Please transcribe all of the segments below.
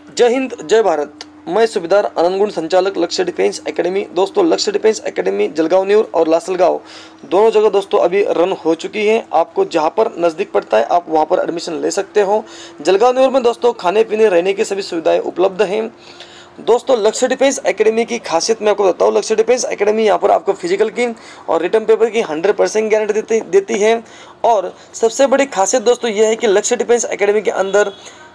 जय हिंद जय भारत। मैं सुबेदार आनंदगुण संचालक लक्ष्य डिफेंस एकेडमी। दोस्तों लक्ष्य डिफेंस एकेडमी जलगांव न्यूर और लासलगांव दोनों जगह दोस्तों अभी रन हो चुकी है। आपको जहां पर नज़दीक पड़ता है आप वहां पर एडमिशन ले सकते हो। जलगांव न्यूर में दोस्तों खाने पीने रहने की सभी सुविधाएं उपलब्ध हैं। दोस्तों लक्ष्य डिफेंस एकेडमी की खासियत मैं आपको बताऊँ। लक्ष्य डिफेंस एकेडमी यहाँ पर आपको फिजिकल की और रिटन पेपर की 100% गारंटी देती है। और सबसे बड़ी खासियत दोस्तों यह है कि लक्ष्य डिफेंस एकेडमी के अंदर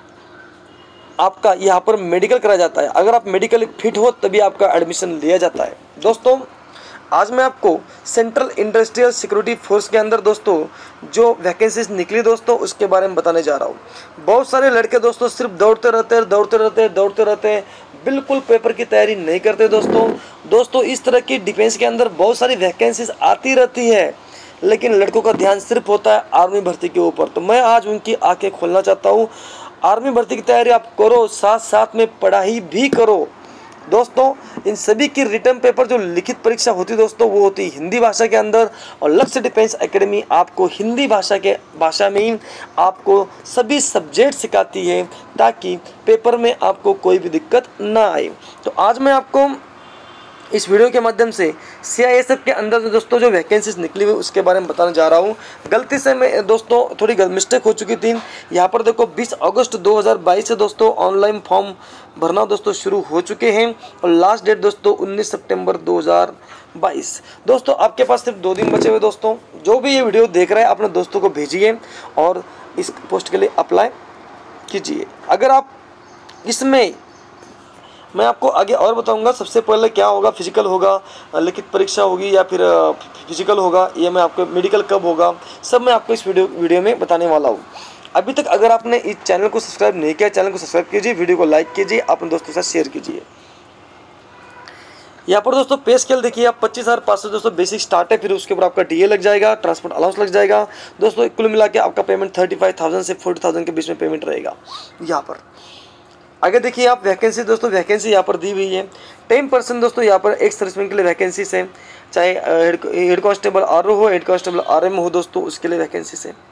आपका यहाँ पर मेडिकल कराया जाता है। अगर आप मेडिकल फिट हो तभी आपका एडमिशन लिया जाता है। दोस्तों आज मैं आपको सेंट्रल इंडस्ट्रियल सिक्योरिटी फोर्स के अंदर दोस्तों जो वैकेंसीज निकली दोस्तों उसके बारे में बताने जा रहा हूँ। बहुत सारे लड़के दोस्तों सिर्फ दौड़ते रहते हैं, बिल्कुल पेपर की तैयारी नहीं करते। दोस्तों इस तरह की डिफेंस के अंदर बहुत सारी वैकेंसीज आती रहती है, लेकिन लड़कों का ध्यान सिर्फ होता है आर्मी भर्ती के ऊपर। तो मैं आज उनकी आंखें खोलना चाहता हूँ। आर्मी भर्ती की तैयारी आप करो, साथ साथ में पढ़ाई भी करो। दोस्तों इन सभी की रिटर्न पेपर जो लिखित परीक्षा होती है दोस्तों वो होती है हिंदी भाषा के अंदर। और लक्ष्य डिफेंस एकेडमी आपको हिंदी भाषा में ही आपको सभी सब्जेक्ट सिखाती है ताकि पेपर में आपको कोई भी दिक्कत ना आए। तो आज मैं आपको इस वीडियो के माध्यम से CISF के अंदर दोस्तों जो वैकेंसीज निकली हुई उसके बारे में बताने जा रहा हूँ। गलती से मैं दोस्तों थोड़ी मिस्टेक हो चुकी थी। यहाँ पर देखो 20 अगस्त 2022 से दोस्तों ऑनलाइन फॉर्म भरना दोस्तों शुरू हो चुके हैं और लास्ट डेट दोस्तों 19 सितंबर 2022। दोस्तों आपके पास सिर्फ 2 दिन बचे हुए। दोस्तों जो भी ये वीडियो देख रहे हैं अपने दोस्तों को भेजिए और इस पोस्ट के लिए अप्लाई कीजिए। अगर आप इसमें मैं आपको आगे और बताऊंगा। सबसे पहले क्या होगा, फिजिकल होगा, लिखित परीक्षा होगी या फिर फिजिकल होगा, ये मैं आपको मेडिकल कब होगा सब मैं आपको इस वीडियो में बताने वाला हूँ। अभी तक अगर आपने इस चैनल को सब्सक्राइब नहीं किया, चैनल को सब्सक्राइब कीजिए, वीडियो को लाइक कीजिए, अपने दोस्तों के साथ शेयर कीजिए। यहाँ पर दोस्तों पे स्केल देखिए आप 25,500 दोस्तों बेसिक स्टार्ट है, फिर उसके ऊपर आपका DA लग जाएगा, ट्रांसपोर्ट अलाउंस लग जाएगा। दोस्तों कुल मिला के आपका पेमेंट 35,000 से 40,000 के बीच में पेमेंट रहेगा। यहाँ पर आगे देखिए आप वैकेंसी दोस्तों वैकेंसी यहाँ पर दी हुई है 10% दोस्तों यहाँ पर एक सर्विसमैन के लिए वैकेंसीज है, चाहे हेड कांस्टेबल RO हो, हेड कांस्टेबल RM हो दोस्तों उसके लिए वैकेंसीज है।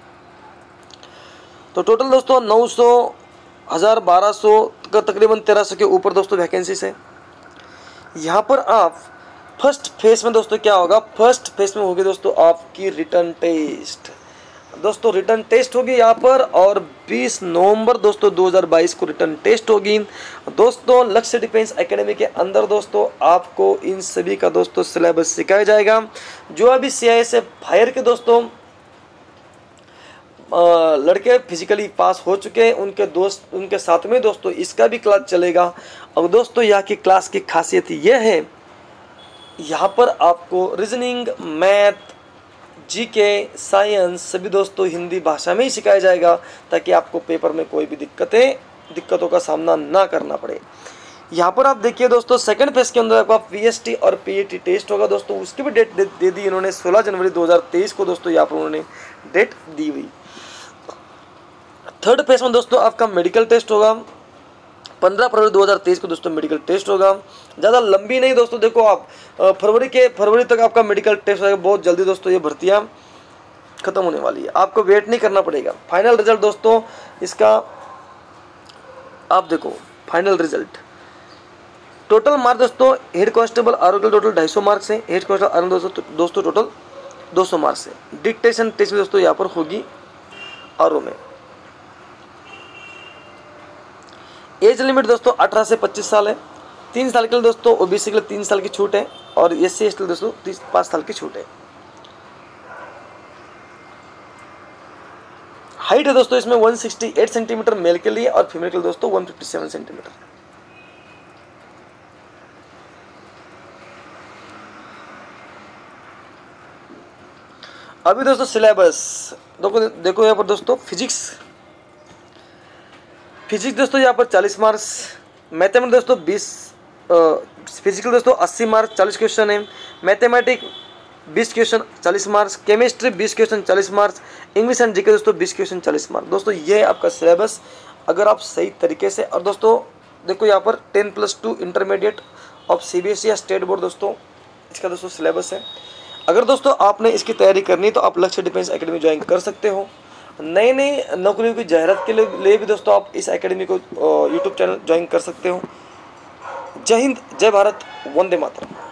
तो टोटल दोस्तों 900, 1000, 1200 का तकरीबन 1300 के ऊपर दोस्तों वैकेंसीज है। यहाँ पर आप फर्स्ट फेज में दोस्तों क्या होगा, फर्स्ट फेज में होगी दोस्तों आपकी रिटर्न टेस्ट। दोस्तों रिटर्न टेस्ट होगी यहाँ पर और 20 नवंबर दोस्तों 2022 को रिटर्न टेस्ट होगी। दोस्तों लक्ष्य डिफेंस एकेडमी के अंदर दोस्तों आपको इन सभी का दोस्तों सिलेबस सिखाया जाएगा। जो अभी CISF फायर के दोस्तों लड़के फिजिकली पास हो चुके हैं उनके साथ में दोस्तों इसका भी क्लास चलेगा। और दोस्तों यहाँ की क्लास की खासियत यह है, यहाँ पर आपको रीजनिंग, मैथ, GK, साइंस सभी दोस्तों हिंदी भाषा में ही सिखाया जाएगा ताकि आपको पेपर में कोई भी दिक्कतों का सामना ना करना पड़े। यहाँ पर आप देखिए दोस्तों सेकंड फेज के अंदर आपका PST और PAT टेस्ट होगा दोस्तों, उसकी भी डेट दे दी इन्होंने 16 जनवरी 2023 को दोस्तों यहाँ पर उन्होंने डेट दी हुई। थर्ड फेज में दोस्तों आपका मेडिकल टेस्ट होगा 15 फरवरी 2023 को दोस्तों मेडिकल टेस्ट होगा। ज़्यादा लंबी नहीं दोस्तों, देखो आप फरवरी तक आपका मेडिकल टेस्ट होगा। बहुत जल्दी दोस्तों ये भर्तियाँ खत्म होने वाली है, आपको वेट नहीं करना पड़ेगा। फाइनल रिजल्ट दोस्तों इसका आप देखो, फाइनल रिजल्ट टोटल मार्क्स दोस्तों हेड कांस्टेबल RO के टोटल 250 मार्क्स है, हेड कांस्टेबल RM दोस्तों टोटल 200 मार्क्स है। डिक्टेशन टेस्ट भी दोस्तों यहाँ पर होगी RO में। एज लिमिट दोस्तों 18 से 25 साल है। 3 साल के लिए दोस्तों OBC के लिए 3 साल की छूट है और SC ST के लिए दोस्तों 5 साल की छूट है। हाइट है दोस्तों इसमें 168 सेंटीमीटर मेल के लिए और फीमेल के लिए दोस्तों 157 सेंटीमीटर। अभी दोस्तों सिलेबस देखो यहाँ पर दोस्तों फिजिक्स दोस्तों यहाँ पर 40 मार्क्स, मैथमेटिक्स दोस्तों 20, फिजिकल दोस्तों 80 मार्क्स 40 क्वेश्चन है, mathematics 20 question 40 marks, chemistry 20 question 40 marks, English and GK दोस्तों 20 क्वेश्चन 40 मार्क्स। दोस्तों ये है आपका सिलेबस अगर आप सही तरीके से। और दोस्तों देखो यहाँ पर 10+2 इंटरमीडिएट ऑफ CBSE या स्टेट बोर्ड दोस्तों इसका दोस्तों सिलेबस है। अगर दोस्तों आपने इसकी तैयारी करनी तो आप लक्ष्य डिफेंस एकेडमी ज्वाइन कर सकते हो। नई नई नौकरियों की जाहिरात के लिए भी दोस्तों आप इस एकेडमी को यूट्यूब चैनल ज्वाइन कर सकते हो। जय हिंद, जय भारत, वंदे मातरम।